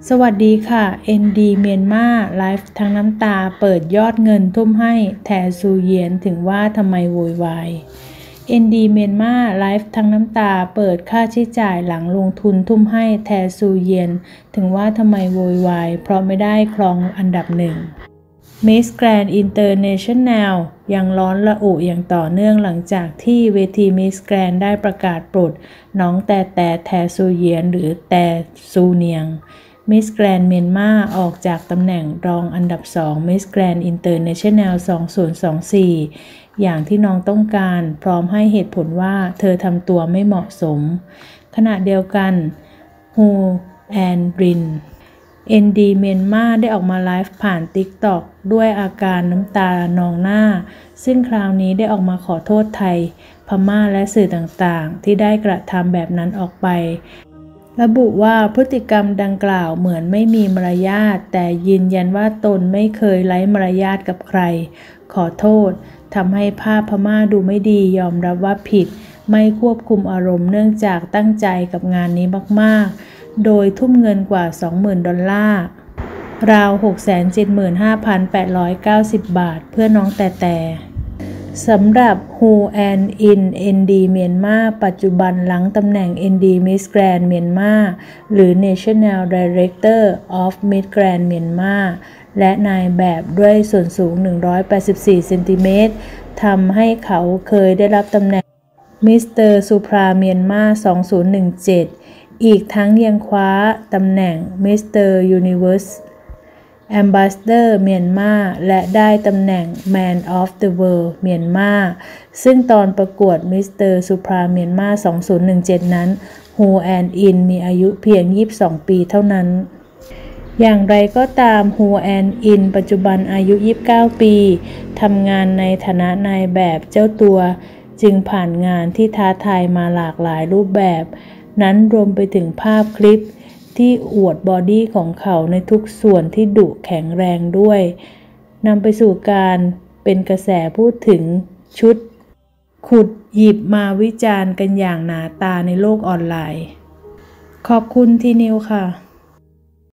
สวัสดีค่ะ ND เมียนมาไลฟ์ทั้งน้ำตาเปิดยอดเงินทุ่มให้แทซูเยียนถึงว่าทำไมโวยวาย ND เมียนมาไลฟ์ทั้งน้ำตาเปิดค่าใช้จ่ายหลังลงทุนทุ่มให้แทซูเยียนถึงว่าทำไมโวยวายเพราะไม่ได้ครองอันดับหนึ่ง Miss Grand International ยังร้อนระอุอย่างต่อเนื่องหลังจากที่เวที Miss Grand ได้ประกาศปลดน้องแต่แทซูเยียนหรือแต่ซูเนียงMiss Grand เมียนมาออกจากตำแหน่งรองอันดับ2 Miss Grand International 2024 อย่างที่น้องต้องการพร้อมให้เหตุผลว่าเธอทำตัวไม่เหมาะสมขณะเดียวกันฮูแอนรินND เมียนมาได้ออกมาไลฟ์ผ่าน TikTok ด้วยอาการน้ำตานองหน้าซึ่งคราวนี้ได้ออกมาขอโทษไทยพม่าและสื่อต่างๆที่ได้กระทำแบบนั้นออกไประบุว่าพฤติกรรมดังกล่าวเหมือนไม่มีมารยาทแต่ยืนยันว่าตนไม่เคยไร้มารยาทกับใครขอโทษทำให้ภาพพม่าดูไม่ดียอมรับว่าผิดไม่ควบคุมอารมณ์เนื่องจากตั้งใจกับงานนี้มากๆโดยทุ่มเงินกว่า $20,000 ราว 675,890 บาทเพื่อน้องแต่สำหรับฮูแอนอิน ND เมียนมาปัจจุบันหลังตำแหน่ง ND Miss Grand เมียนมาหรือ National Director of Miss Grand เมียนมาและนายแบบด้วยส่วนสูง184 เซนติเมตรทำให้เขาเคยได้รับตำแหน่ง Mr. Supra เมียนมา 2017 อีกทั้งยังคว้าตำแหน่ง Mr. Universe Ambassador เมียนมาและได้ตำแหน่ง Man of the World เมียนมาซึ่งตอนประกวด Mr. Supra เมียนมา 2017 นั้นฮูแอนอินมีอายุเพียง 22 ปีเท่านั้นอย่างไรก็ตามฮูแอนอินปัจจุบันอายุ 29 ปีทำงานในฐานะนายแบบเจ้าตัวจึงผ่านงานที่ท้าทายมาหลากหลายรูปแบบนั้นรวมไปถึงภาพคลิปที่อวดบอดี้ของเขาในทุกส่วนที่ดุแข็งแรงด้วยนำไปสู่การเป็นกระแสพูดถึงชุดขุดหยิบมาวิจารณ์กันอย่างหนาตาในโลกออนไลน์ขอบคุณทีนิวค่ะ